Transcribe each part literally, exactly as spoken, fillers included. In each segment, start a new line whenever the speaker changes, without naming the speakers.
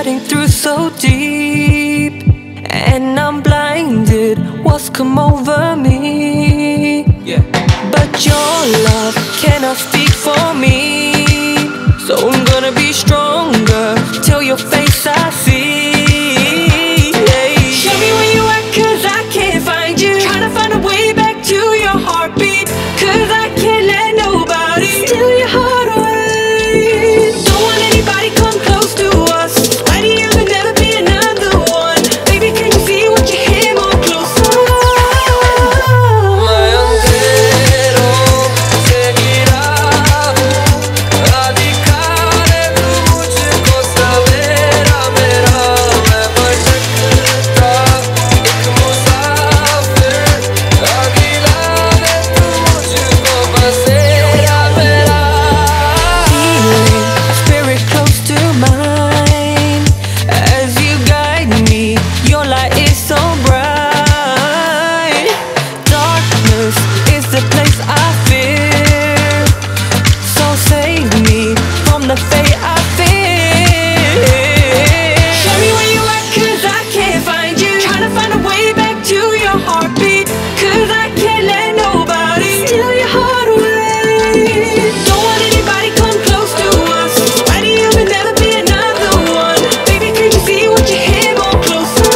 cutting through so deep, and I'm blinded. What's come over me? Yeah. But your love cannot speak for me, so I'm gonna be stronger till your face I see. Yeah. Show me where you at, cause I can't find you. Trying to find a way back to your heartbeat, cause I can't let nobody steal your heart away. Don't want anybody come close to us. Why do you could never be another one? Baby, can you see what you hear more closer?
मैं अंधेरों से गिरा हूँ, आ दिखाने तू मुझको सवेरा मेरा। मैं भटकता एक मुसाफिर, आ दिलाने तू मुझको बसेरा मेरा।
Feeling a spirit close to mine as you guide me. Your light is so bright. Darkness is the place I fear, so save me from the fate I fear. Show me where you at, cause I can't find you. Trying to find a way back to your heartbeat, cause I can't let nobody steal your heart away. Don't want anybody come close to us. Why do you could never be another one? Baby, can you see what you hear more closer?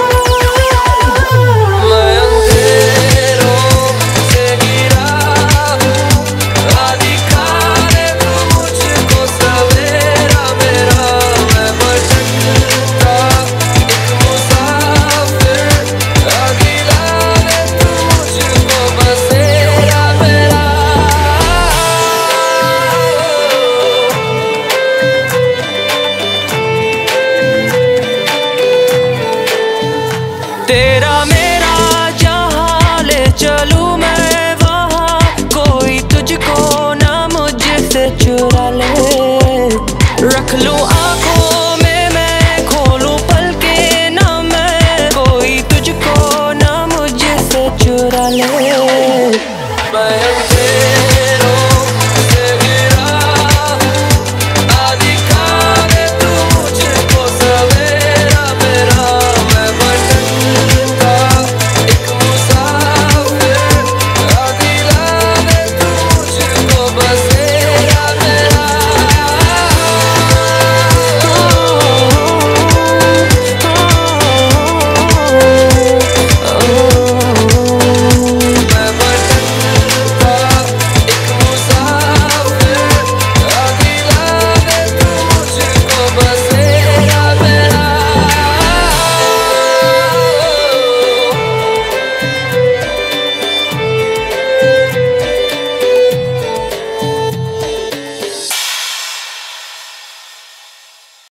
मैं अंधेरों से गिरा हूँ, आ दिखाने तू मुझको सवेरा मेरा। मैं भटकता एक मुसाफिर, आ दिलाने तू मुझको बसेरा मेरा।
तेरा मेरा